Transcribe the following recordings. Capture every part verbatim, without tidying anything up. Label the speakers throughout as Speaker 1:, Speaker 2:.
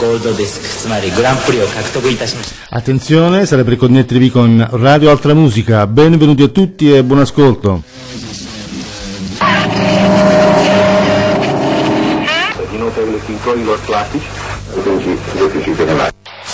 Speaker 1: ゴールドディスク、つまりグランプリを獲得いたしました。
Speaker 2: Attenzione, state per connettervi con Radio Altra Musica. Benvenuti a tutti e buon ascolto.
Speaker 3: I notevoli sincroni classici, quindi deficit della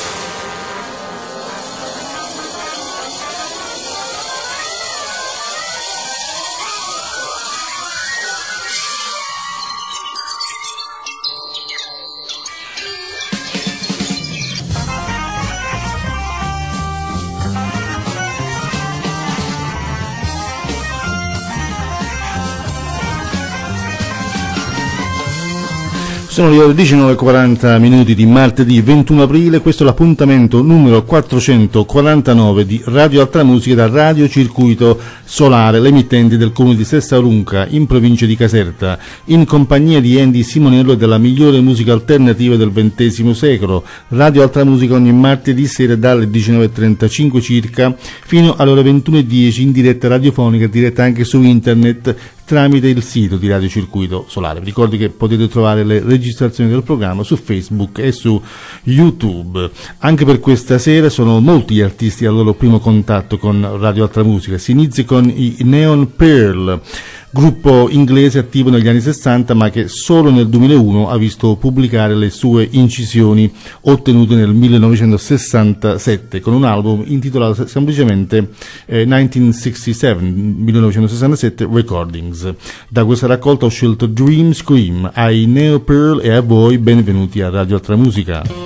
Speaker 2: Sono le ore diciannove e quaranta minuti di martedì ventuno aprile, questo è l'appuntamento numero quattrocentoquarantanove di Radio Altra Musica da Radio Circuito Solare, l'emittente del comune di Sestaurunca, in provincia di Caserta, in compagnia di Andy Simonello e della migliore musica alternativa del ventesimo secolo. Radio Altra Musica ogni martedì sera dalle diciannove e trentacinque circa fino alle ore ventuno e dieci in diretta radiofonica, diretta anche su internet tramite il sito di Radio Circuito Solare. Vi ricordo che potete trovare le registrazioni del programma su Facebook e su YouTube. Anche per questa sera sono molti gli artisti al loro primo contatto con Radio Altra Musica. Si inizia con i Neon Pearl, gruppo inglese attivo negli anni sessanta ma che solo nel duemilauno ha visto pubblicare le sue incisioni ottenute nel millenovecentosessantasette con un album intitolato semplicemente eh, millenovecentosessantasette Recordings. Da questa raccolta ho scelto Dream Scream. Ai Neo Pearl e a voi benvenuti a Radio Altra Musica.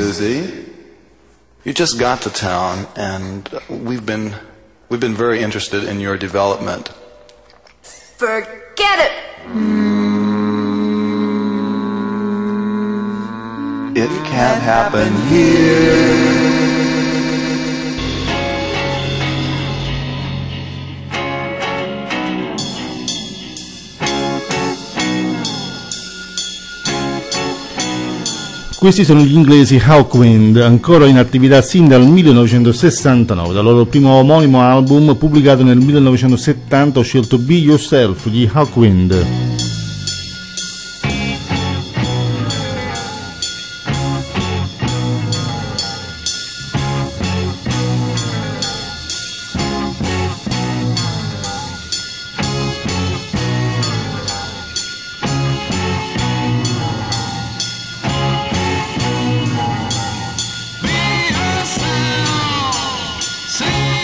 Speaker 4: Susie. You just got to town, and we've been we've been very interested in your development.
Speaker 5: Forget it!
Speaker 4: It can't happen here.
Speaker 2: Questi sono gli inglesi Hawkwind, ancora in attività sin dal millenovecentosessantanove, dal loro primo omonimo album pubblicato nel millenovecentosettanta, scelto Be Yourself, gli Hawkwind.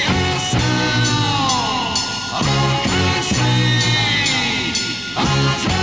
Speaker 6: I'll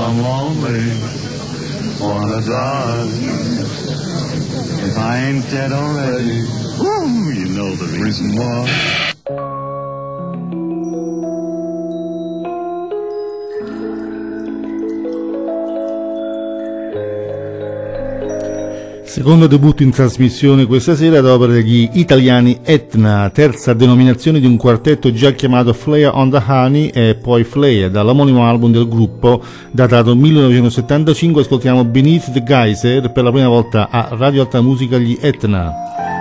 Speaker 6: I'm lonely, wanna die. If I ain't dead already, woo, you know the reason why.
Speaker 2: Secondo debutto in trasmissione questa sera ad opera degli italiani Etna, terza denominazione di un quartetto già chiamato Flare on the Honey e poi Flare, dall'omonimo album del gruppo datato millenovecentosettantacinque. Ascoltiamo Beneath the Geyser per la prima volta a Radio Alta Musica gli Etna.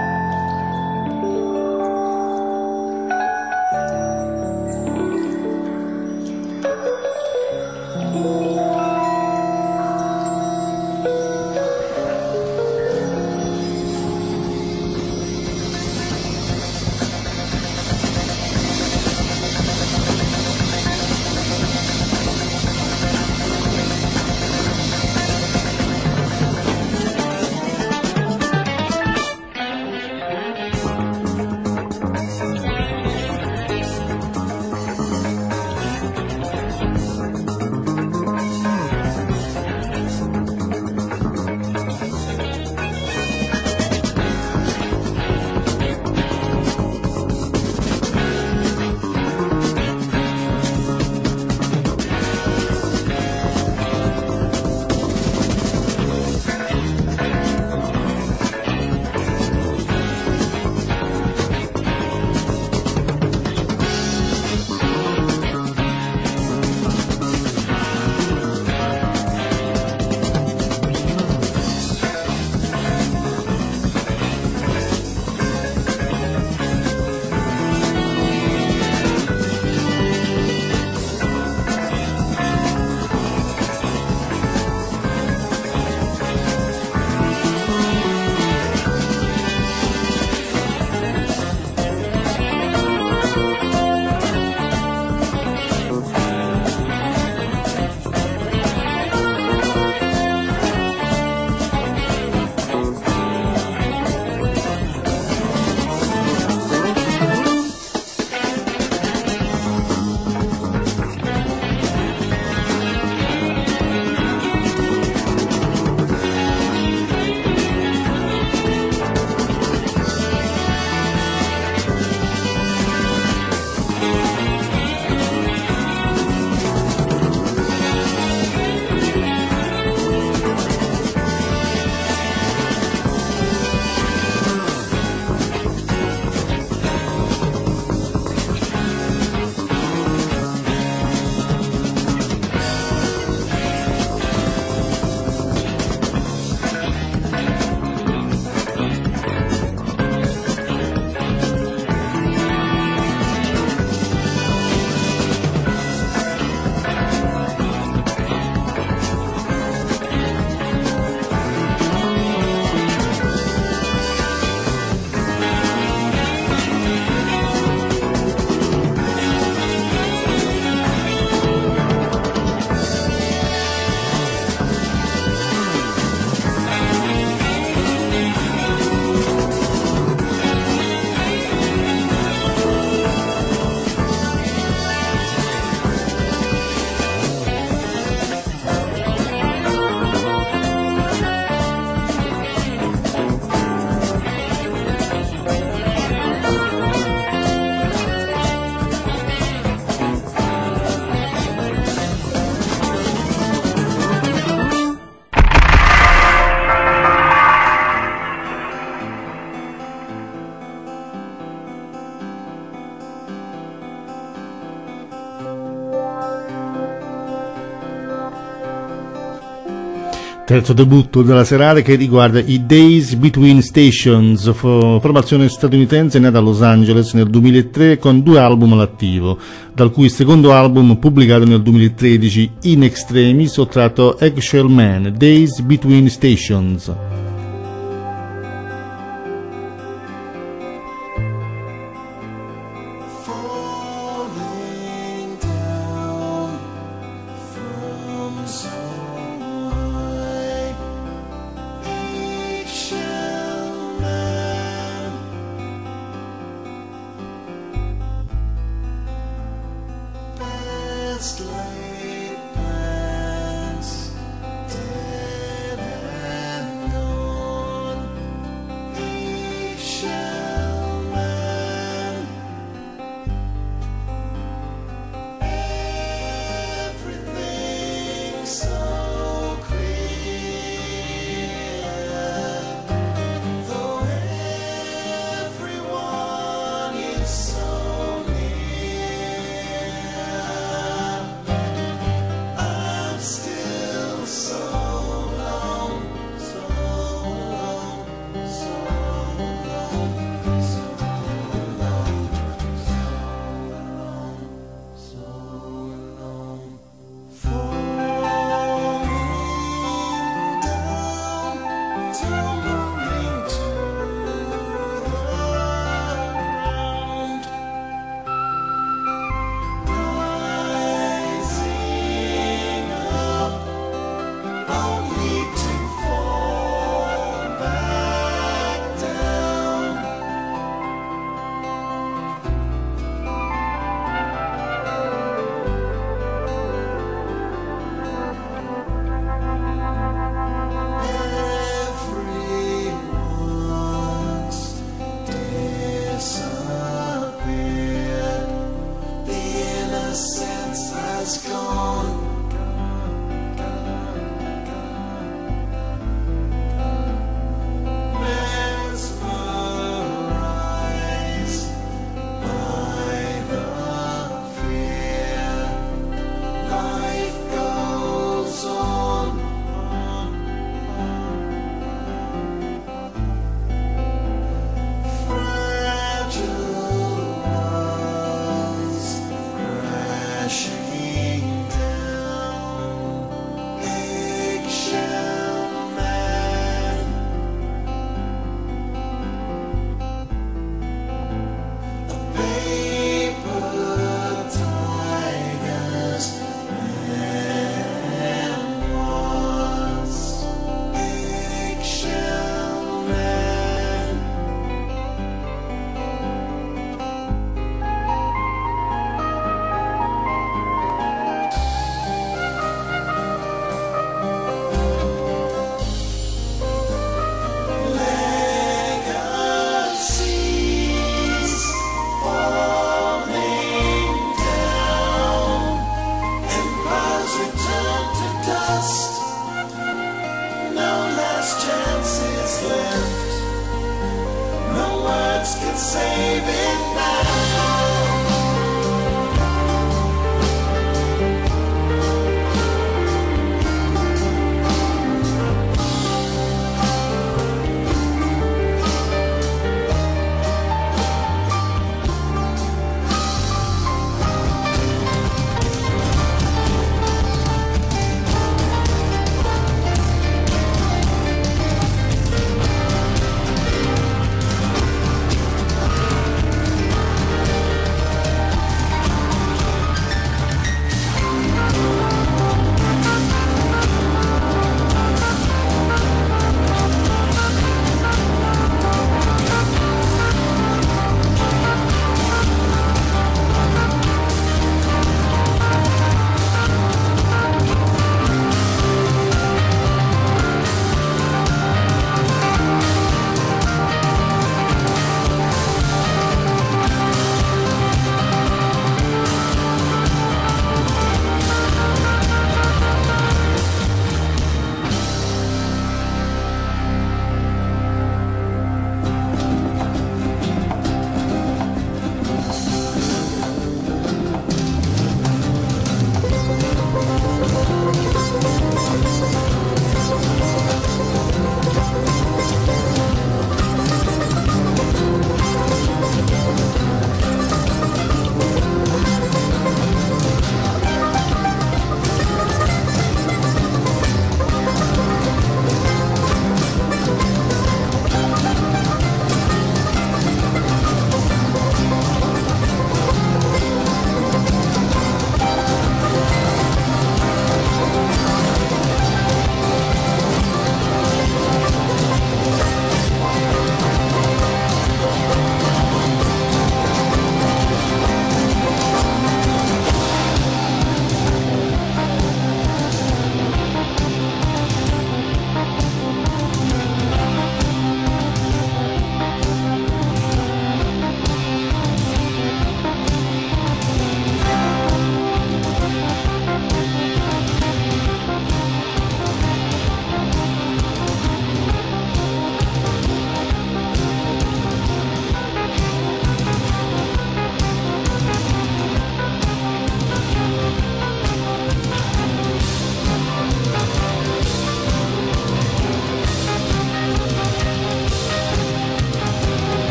Speaker 2: Terzo debutto della serata che riguarda i Days Between Stations, formazione statunitense nata a Los Angeles nel duemilatré con due album all'attivo, dal cui secondo album pubblicato nel duemilatredici, In Extremis, ho tratto Eggshell Man, Days Between Stations.
Speaker 7: Best laid plan.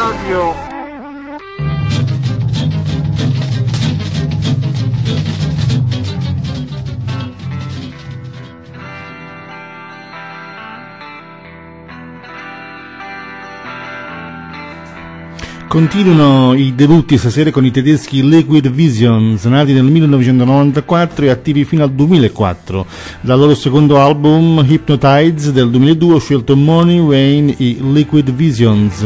Speaker 7: radio.
Speaker 2: Continuano i debutti stasera con i tedeschi Liquid Visions, nati nel millenovecentonovantaquattro e attivi fino al duemilaquattro. Dal loro secondo album Hypnotize del duemiladue ho scelto Morning Rain e Liquid Visions.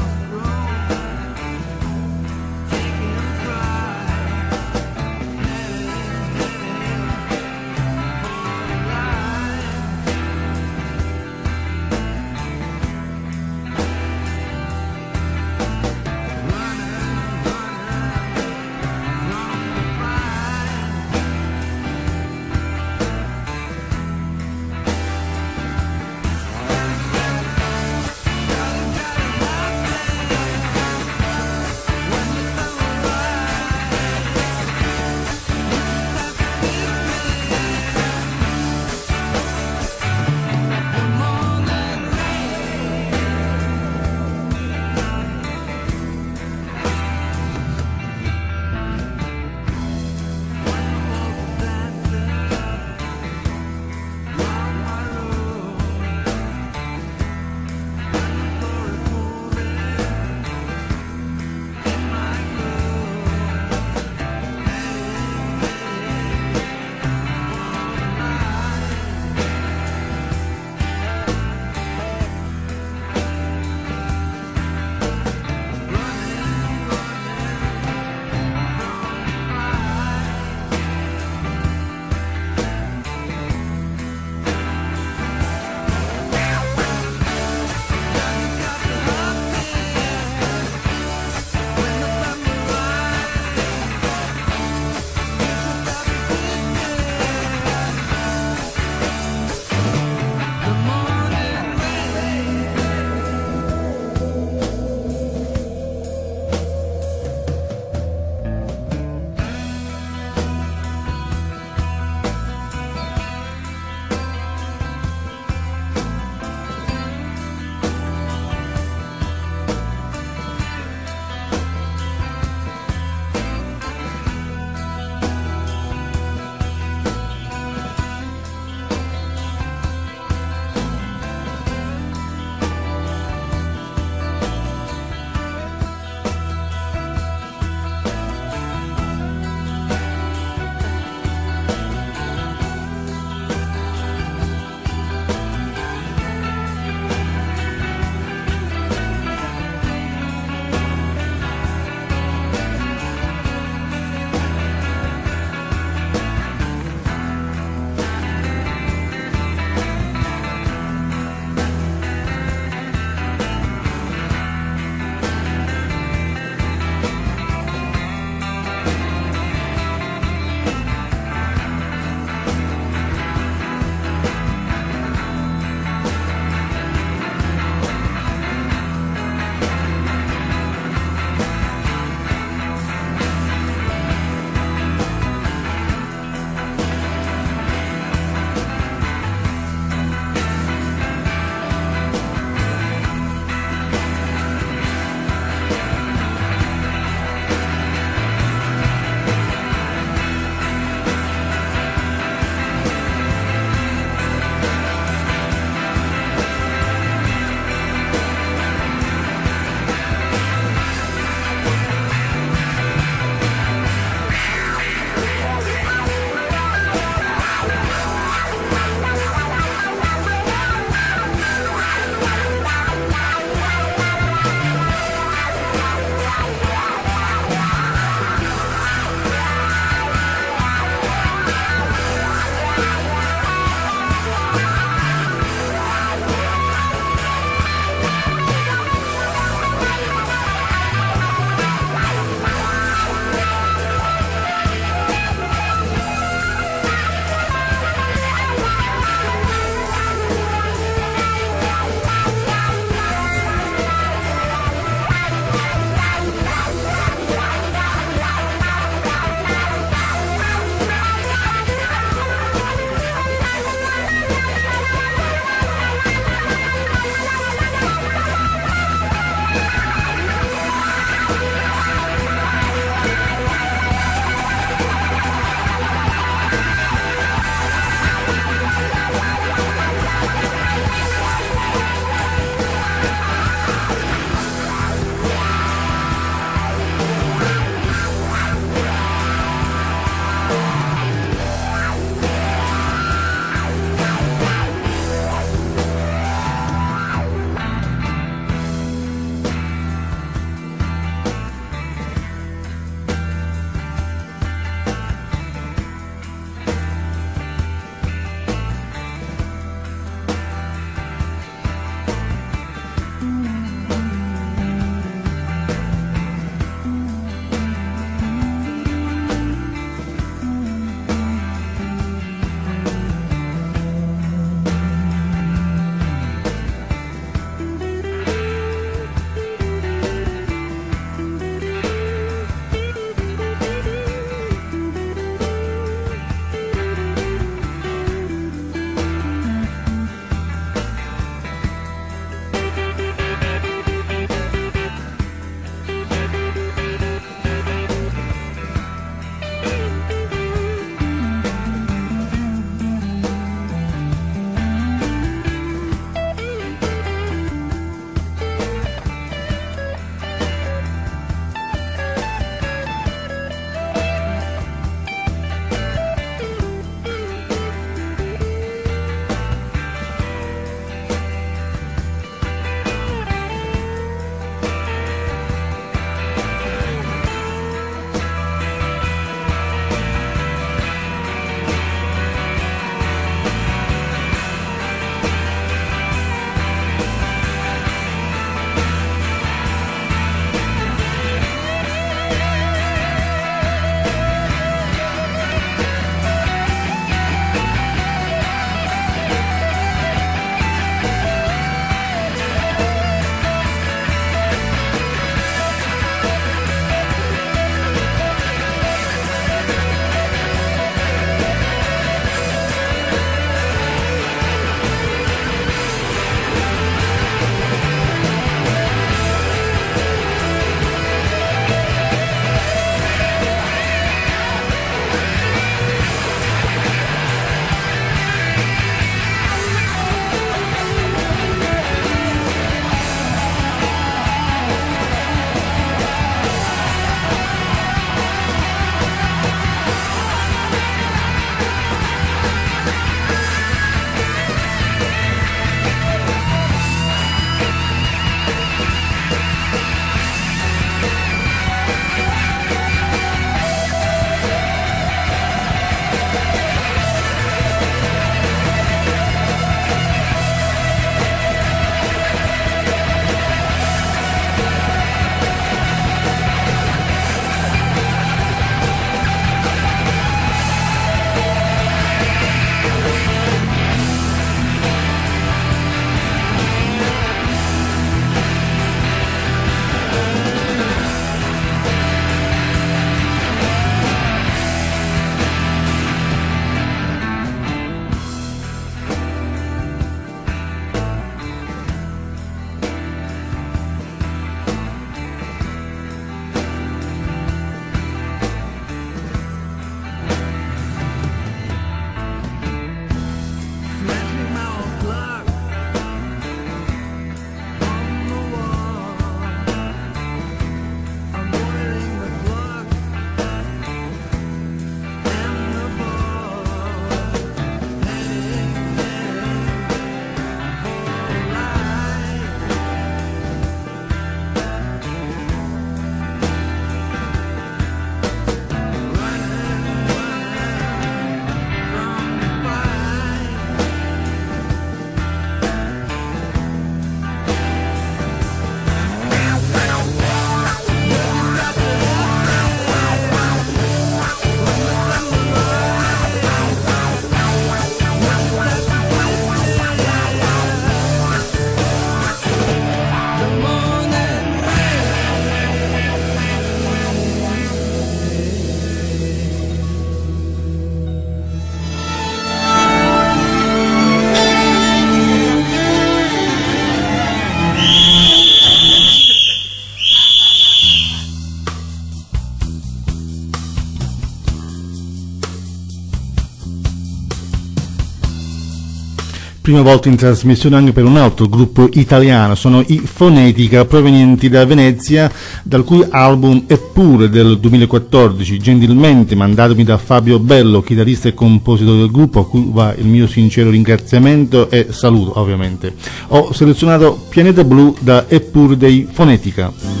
Speaker 2: prima volta in trasmissione anche per un altro gruppo italiano, sono i Fonetica, provenienti da Venezia, dal cui album Eppure del duemilaquattordici, gentilmente mandatomi da Fabio Bello, chitarrista e compositore del gruppo, a cui va il mio sincero ringraziamento e saluto ovviamente. Ho selezionato Pianeta Blu da Eppure dei Fonetica.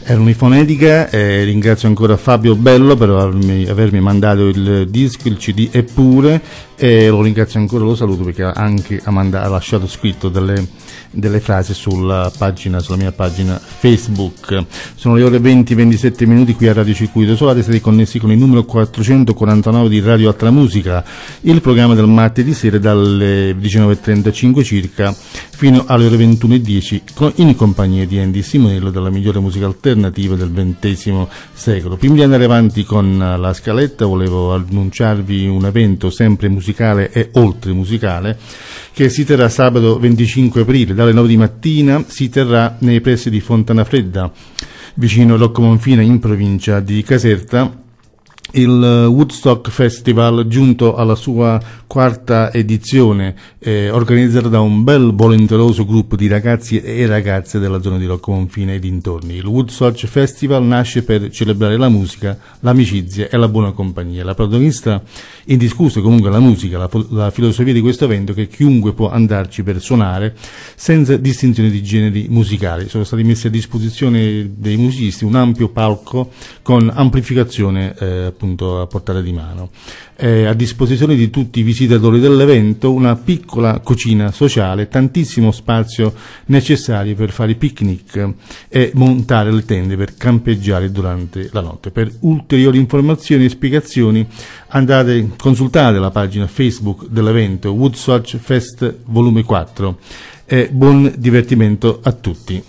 Speaker 2: Era un'ifonetica, e ringrazio ancora Fabio Bello per avermi, avermi mandato il disco, il C D eppure, e lo ringrazio ancora, lo saluto perché anche ha, manda, ha lasciato scritto delle, delle frasi sulla pagina, sulla mia pagina Facebook. Sono le ore venti ventisette minuti qui a Radio Circuito Solare, siete connessi con il numero quattrocentoquarantanove di Radio Altra Musica, il programma del martedì sera dalle diciannove e trentacinque circa fino alle ore ventuno e dieci in compagnia di Andy Simonello della migliore musica alternativa del ventesimo secolo. Prima di andare avanti con la scaletta volevo annunciarvi un evento sempre musicale e oltre musicale che si terrà sabato venticinque aprile dalle nove di mattina, si terrà nei pressi di Fontana Fredda vicino a Rocco Monfina in provincia di Caserta, il Woodstock Festival, giunto alla sua quarta edizione, eh, organizzato da un bel volenteroso gruppo di ragazzi e ragazze della zona di Rocco Monfina e dintorni. Il Woodstock Festival nasce per celebrare la musica, l'amicizia e la buona compagnia. La protagonista indiscussa comunque la musica, la, la filosofia di questo evento, che chiunque può andarci per suonare senza distinzione di generi musicali. Sono stati messi a disposizione dei musicisti un ampio palco con amplificazione eh, appunto a portata di mano. È a disposizione di tutti i visitatori dell'evento una piccola cucina sociale, tantissimo spazio necessario per fare picnic e montare le tende per campeggiare durante la notte. Per ulteriori informazioni e spiegazioni andate, consultate la pagina Facebook dell'evento Woodstock Fest volume quattro e buon divertimento a tutti.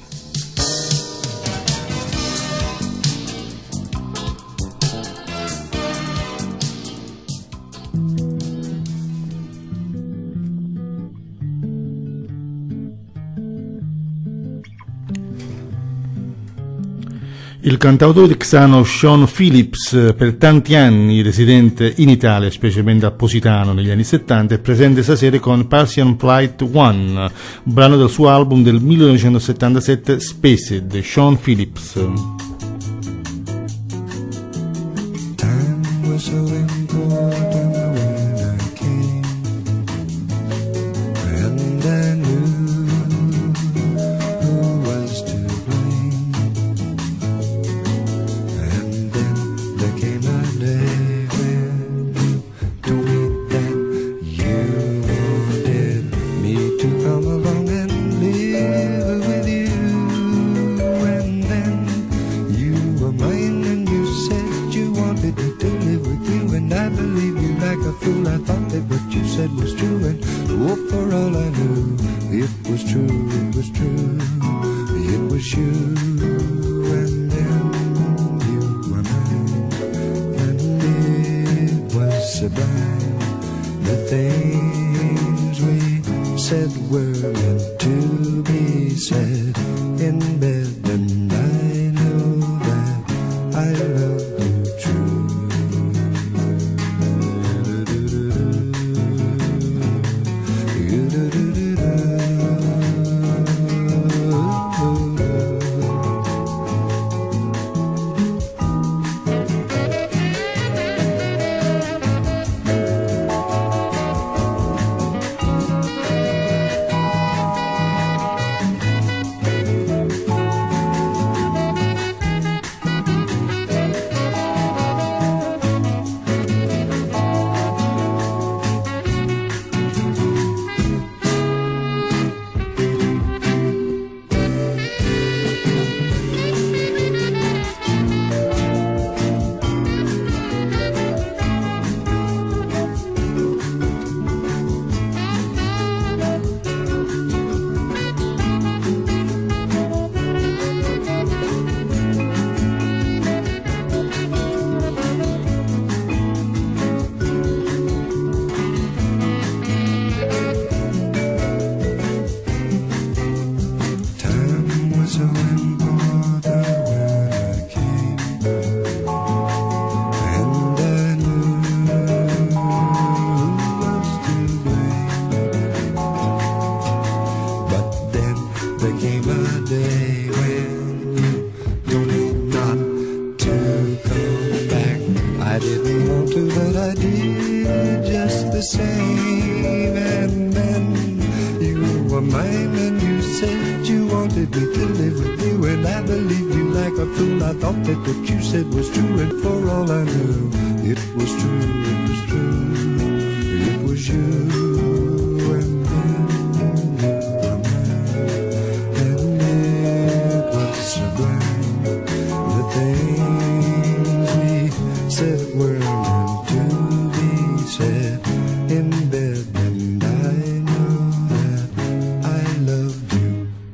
Speaker 2: Il cantautore texano Sean Phillips, per tanti anni residente in Italia, specialmente a Positano negli anni settanta, è presente stasera con Parisian Flight One, brano del suo album del millenovecentosettantasette Spaced. Sean Phillips.
Speaker 7: Time was so important when I came, and I knew who was to blame. And then there came a day when you told me that you wanted me to come along and live with you. And then you were mine and you said you wanted me to live with you. And I believed you like a fool. I thought that what you said was true. And oh, for all I knew, it was true, it was true. It was you. And then you were mine. And it was sublime. The things we said were meant to be said in bed. And I know that I love you true. Mine, and you said you wanted me to live with you, and I believed you like a fool. I thought that what you said was true, and for all I knew, it was true, it was true, it was you and then you were mine, and it was sublime. The things we said were meant to be said in bed, and I know that I loved you.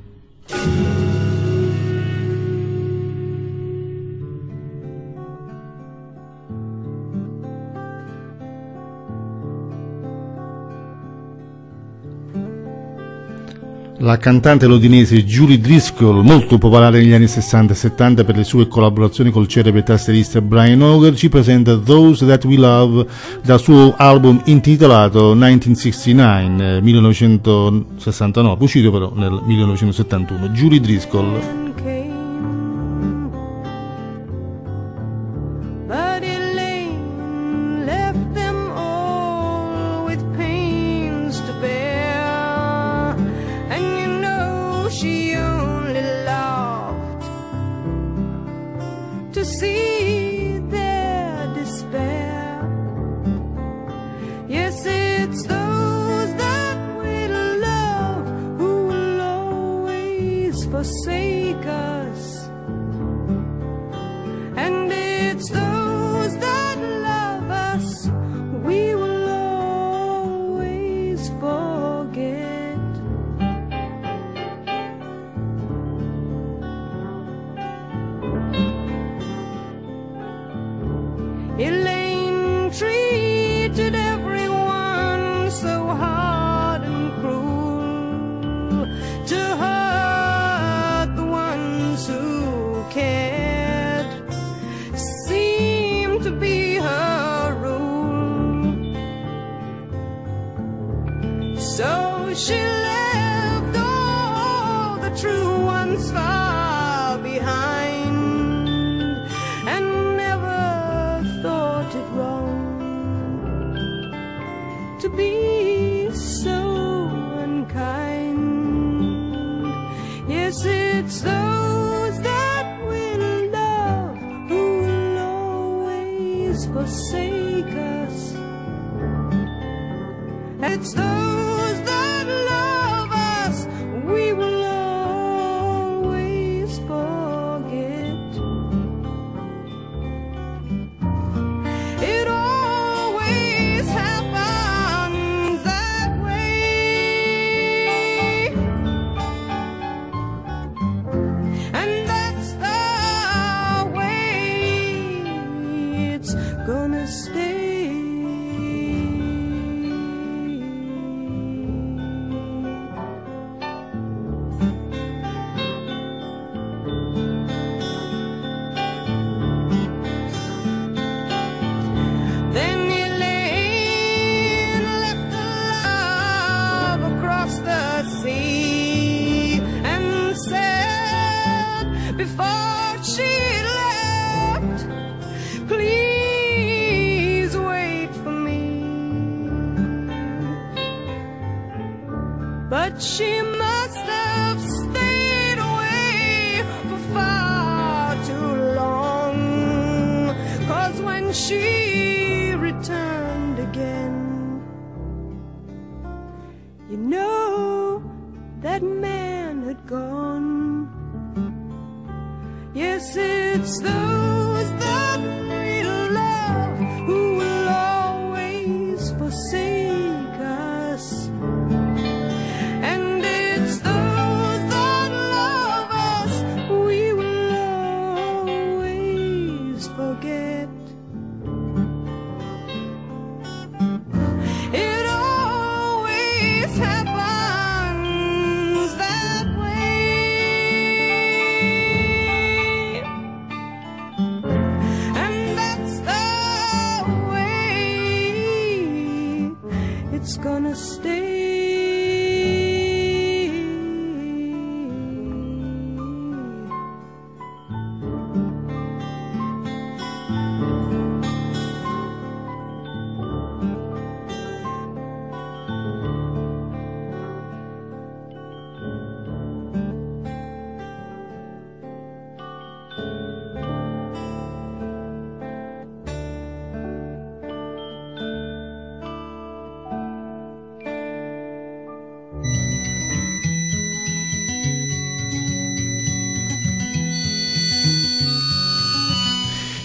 Speaker 2: La cantante londinese Julie Driscoll, molto popolare negli anni sessanta e settanta per le sue collaborazioni col celebre tastierista Brian Auger, ci presenta Those That We Love dal suo album intitolato millenovecentosessantanove, millenovecentosessantanove, uscito però nel millenovecentosettantuno. Julie Driscoll.
Speaker 8: Forsake us, and it's those that love us we will always forget. Elaine treated everyone so hard and cruel. To her cared seemed to be her rule. So she left all the true ones far behind, and never thought it wrong to be so unkind. Yes, it's those that forsake us. It's those that love us we will always forget. It always happens that way, and that's the way it's gonna stay. Then Elaine left the love across the sea and said before she left, please wait for me. But she must have stayed away for far too long, 'cause when she returned again, you know that man had gone. Yes, it's those that we love who will always forsake us, and it's those that love us we will always forget. It always happens that way, and that's the way it's gonna stay.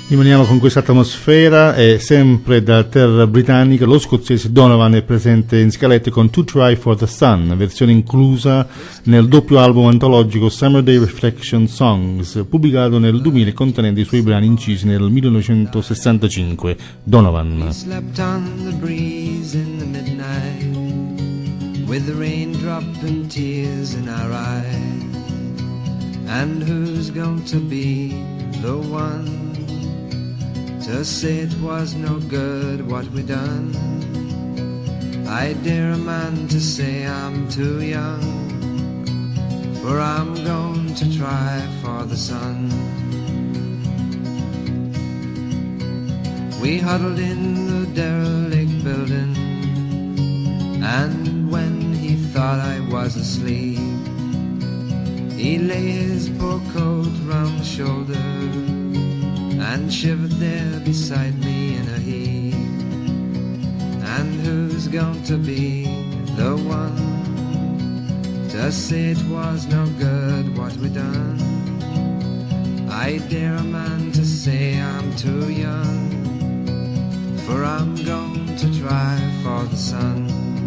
Speaker 2: Rimaniamo con questa atmosfera e sempre da terra britannica lo scozzese Donovan è presente in scalette con To Try for the Sun, versione inclusa nel doppio album antologico Summer Day Reflection Songs, pubblicato nel duemila e contenente i suoi brani incisi nel millenovecentosessantacinque. Donovan.
Speaker 7: We slept on the breeze in the midnight, with the raindrop and tears in our eyes. And who's going to be the one to say it was no good what we done? I dare a man to say I'm too young, for I'm going to try for the sun. We huddled in the derelict building, and when he thought I was asleep, he lay his poor coat round the shoulder and shivered there beside me in a heap. And who's going to be the one to say it was no good what we done? I dare a man to say I'm too young, for I'm going to try for the sun.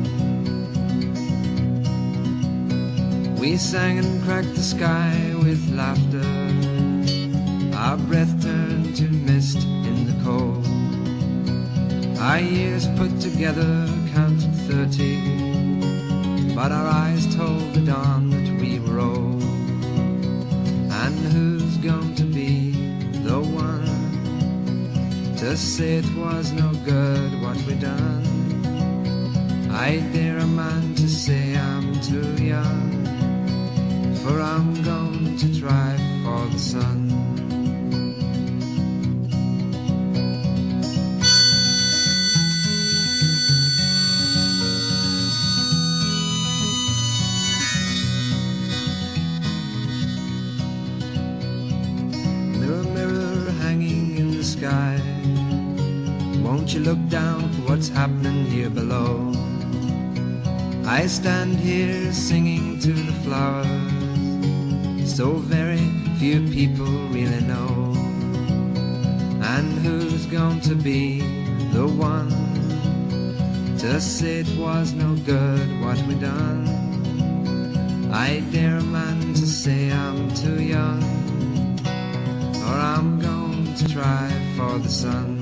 Speaker 7: We sang and cracked the sky with laughter, our breath turned to mist in the cold. Our years put together counted thirty, but our eyes told the dawn that we were old. And who's going to be the one to say it was no good what we done? I dare a man to say I'm too young, for I'm going to try for the sun. Mirror, mirror hanging in the sky, won't you look down for what's happening here below? I stand here singing to the flowers, so very few people really know. And who's going to be the one to say it was no good what we done? I dare a man to say I'm too young, or I'm going to try for the sun.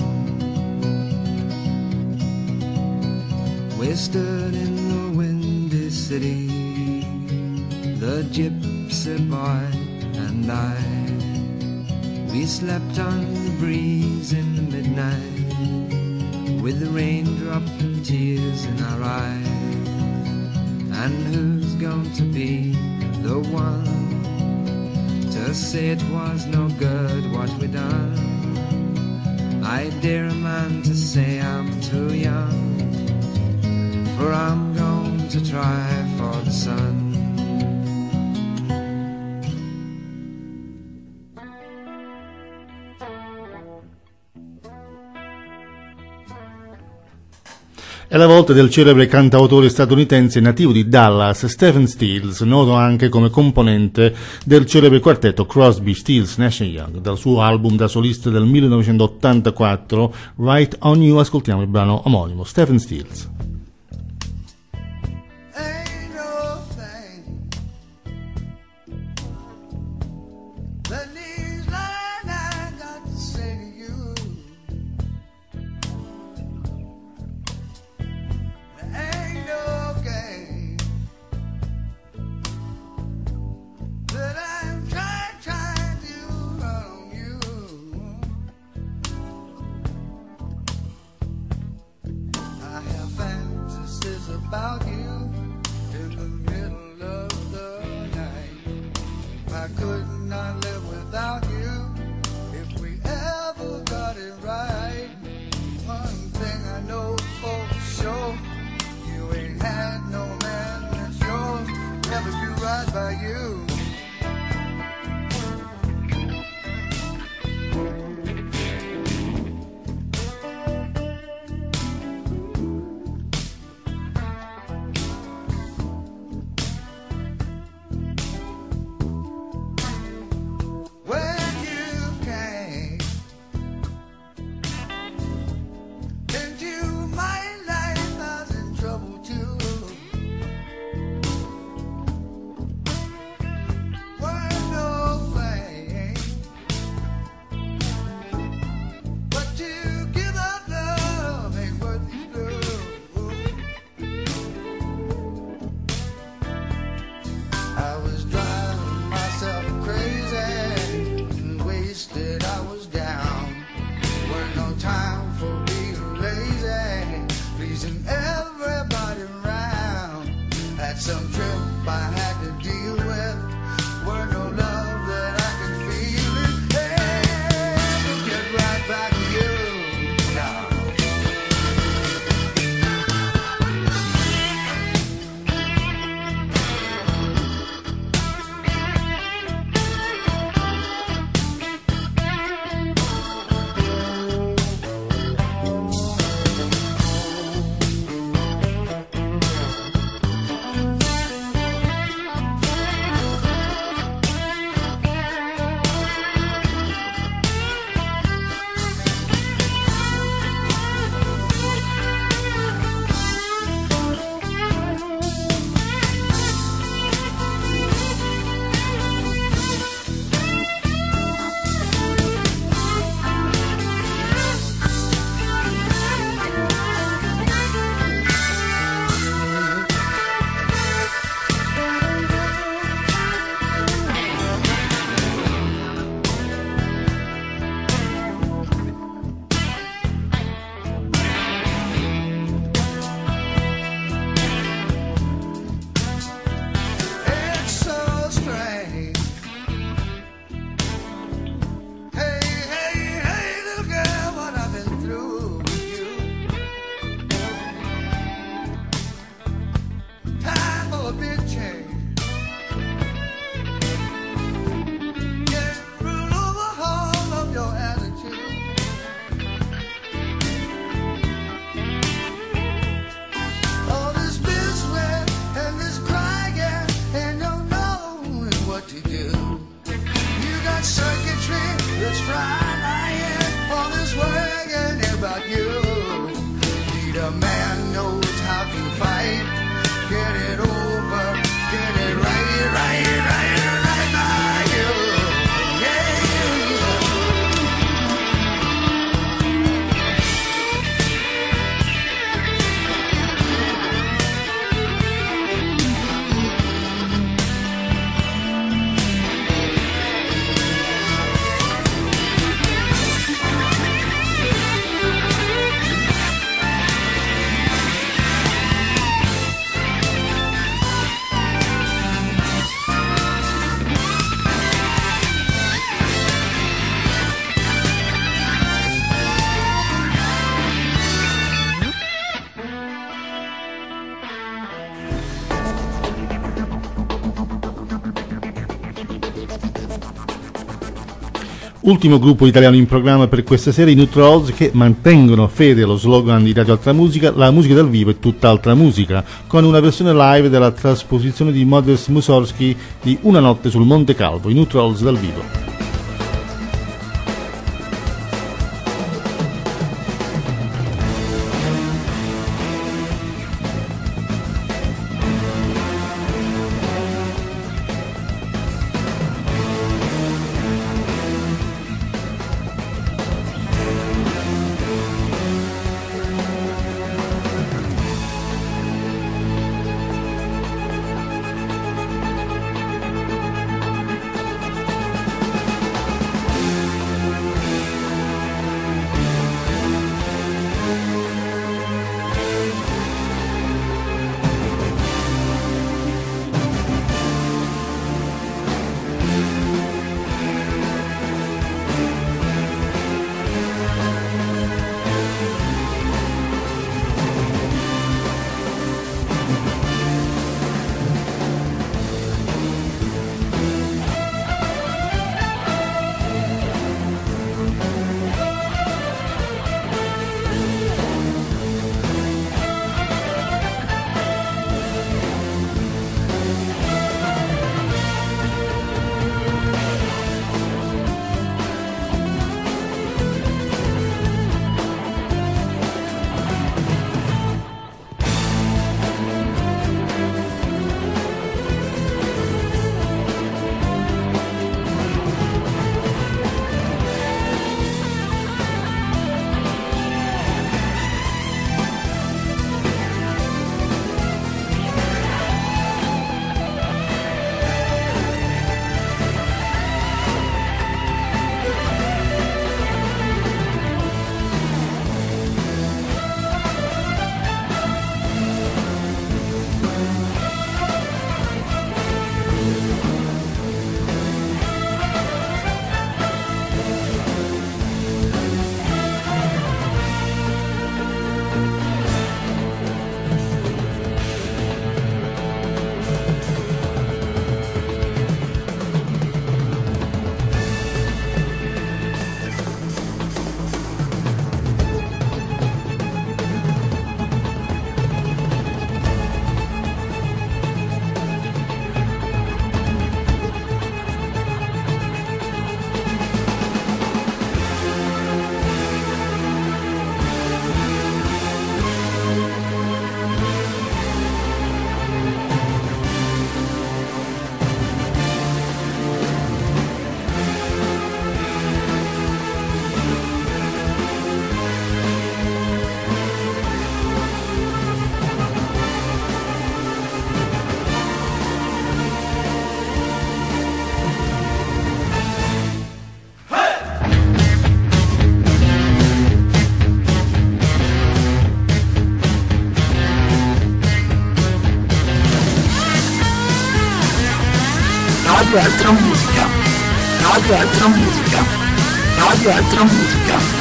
Speaker 7: We stood in the windy city, the gypsy boy and I. We slept on the breeze in the midnight, with the raindrop and tears in our eyes. And who's going to be the one to say it was no good what we done? I dare a man to say I'm too young, for I'm going to try for the sun.
Speaker 2: È la volta del celebre cantautore statunitense nativo di Dallas, Stephen Stills, noto anche come componente del celebre quartetto Crosby, Stills, Nash and Young. Dal suo album da solista del millenovecentottantaquattro, Right on You, ascoltiamo il brano omonimo, Stephen Stills.
Speaker 8: Ain't no thing that these lines I got to say to you. Ain't no game that I'm trying, trying to run on you. I have found
Speaker 9: like you. Need a man knows how to fight. Get it over, get it right, right, right, right by you.
Speaker 2: Ultimo gruppo italiano in programma per questa serie, i Neutrals, che mantengono fede allo slogan di Radio Altra Musica: la musica dal vivo è tutt'altra musica, con una versione live della trasposizione di Modest Mussorgsky di Una notte sul Monte Calvo, i Neutrals dal vivo.
Speaker 10: Radio Altra Musica, Radio Altra Musica, Radio Altra Musica.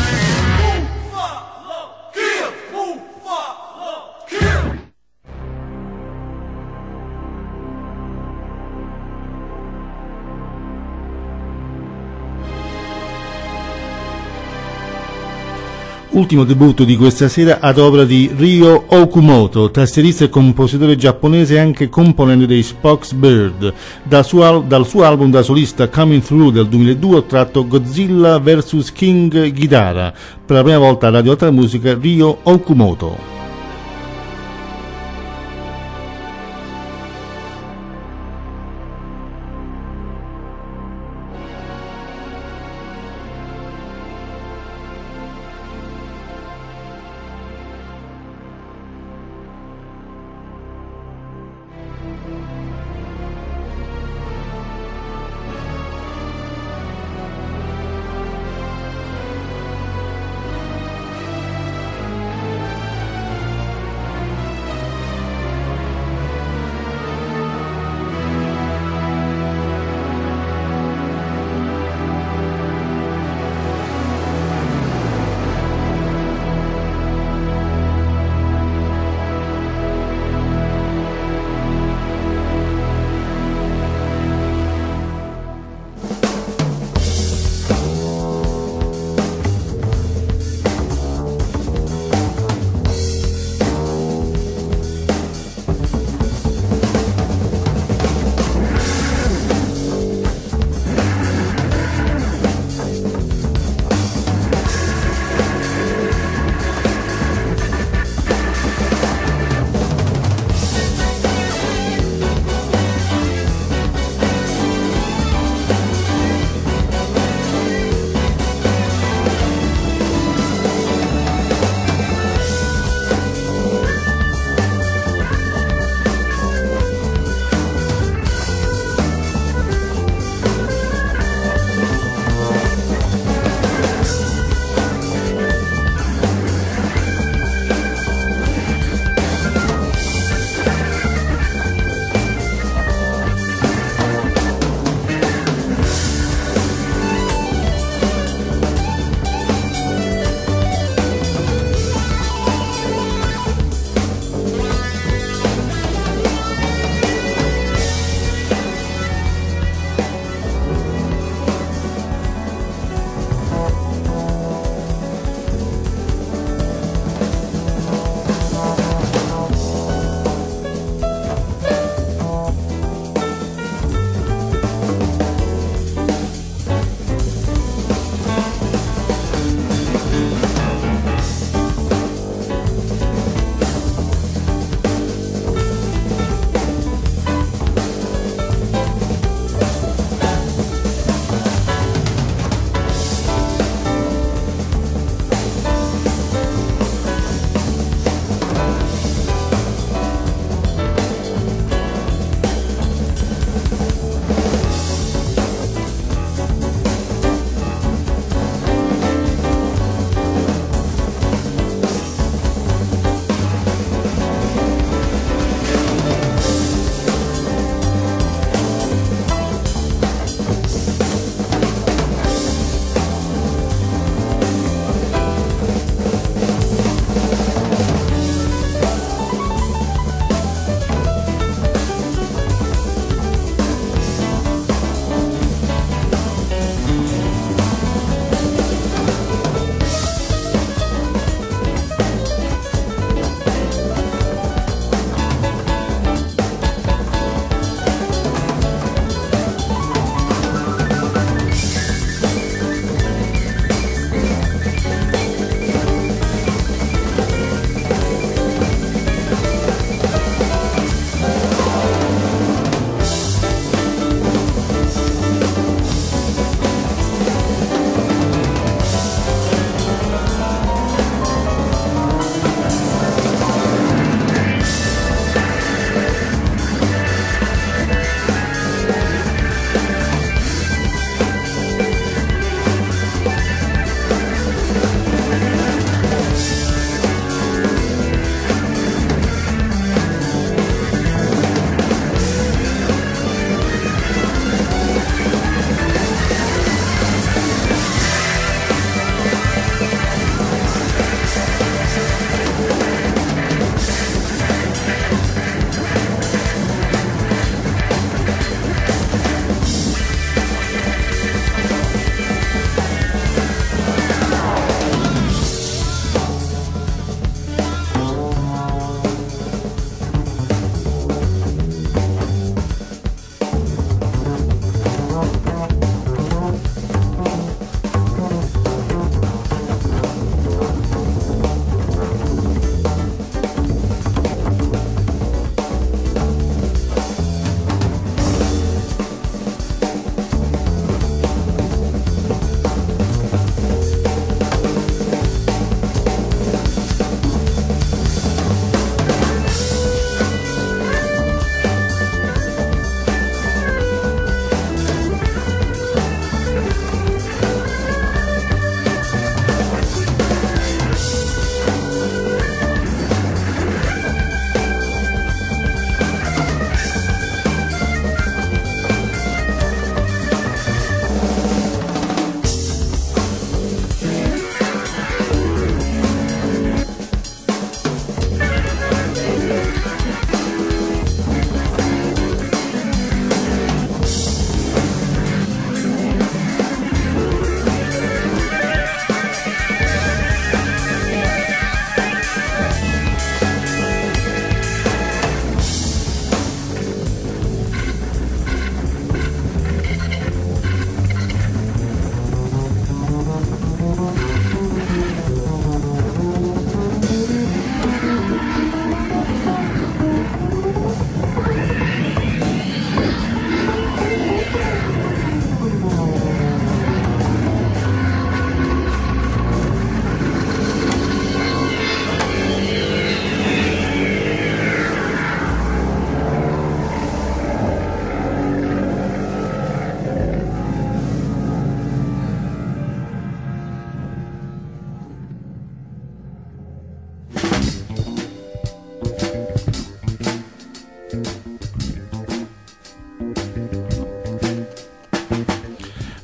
Speaker 2: ultimo debutto di questa sera ad opera di Ryo Okumoto, tastierista e compositore giapponese e anche componente dei Spock's Bird. Dal suo, al- dal suo album da solista Coming Through del duemiladue ho tratto Godzilla versus King Ghidorah. Per la prima volta a Radio Altra Musica, Ryo Okumoto.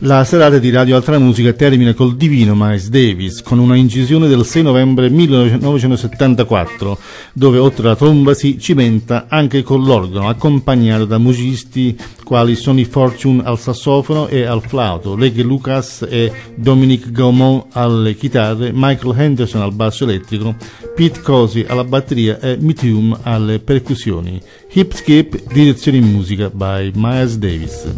Speaker 2: La serata di Radio Altra Musica termina col divino Miles Davis con una incisione del sei novembre millenovecentosettantaquattro, dove oltre alla tromba si cimenta anche con l'organo, accompagnato da musicisti quali Sonny Fortune al sassofono e al flauto, Legge Lucas e Dominique Gaumont alle chitarre, Michael Henderson al basso elettrico, Pete Cosi alla batteria e Mitchum alle percussioni. Hip Skip, direzione in musica by Miles Davis.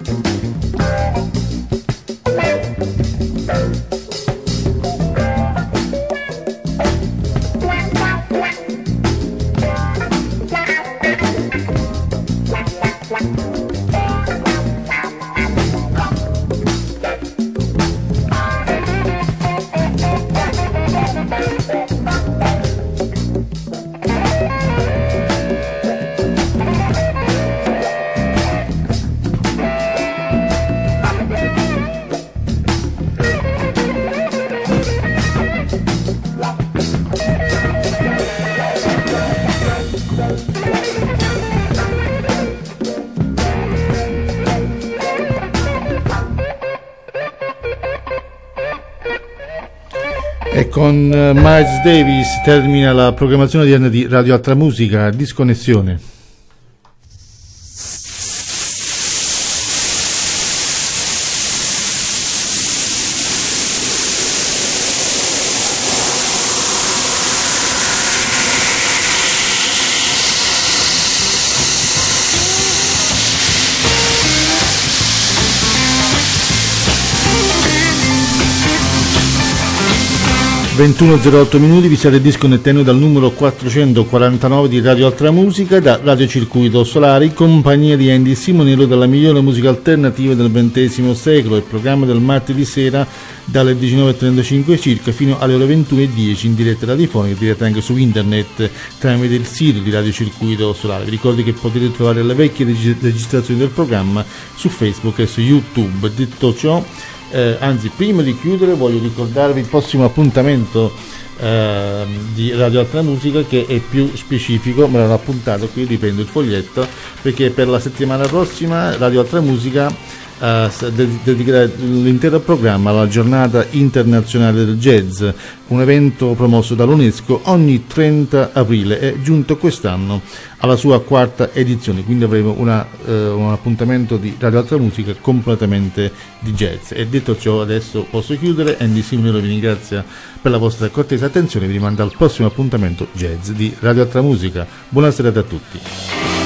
Speaker 2: E con uh, Miles Davis termina la programmazione odierna di Radio Altra Musica, Disconnessione. ventuno e zero otto minuti, vi state disconnettendo dal numero quattrocentoquarantanove di Radio Altra Musica, da Radio Circuito Solari, compagnia di Andy Simonello della migliore musica alternativa del ventesimo secolo, il programma del martedì sera dalle diciannove e trentacinque circa fino alle ore ventuno e dieci in diretta radiofonica, diretta anche su internet tramite il sito di Radio Circuito Solari. Vi ricordo che potete trovare le vecchie registrazioni del programma su Facebook e su YouTube. Detto ciò, Eh, anzi, prima di chiudere voglio ricordarvi il prossimo appuntamento eh, di Radio Altra Musica, che è più specifico, me l'hanno appuntato qui, riprendo il foglietto, perché per la settimana prossima Radio Altra Musica Uh, dedicherà l'intero programma alla giornata internazionale del jazz, un evento promosso dall'UNESCO ogni trenta aprile, è giunto quest'anno alla sua quarta edizione, quindi avremo una, uh, un appuntamento di Radio Altra Musica completamente di jazz. E detto ciò, adesso posso chiudere. Andy Simonello vi ringrazia per la vostra cortese attenzione, vi rimanda al prossimo appuntamento jazz di Radio Altra Musica. Buona serata a tutti.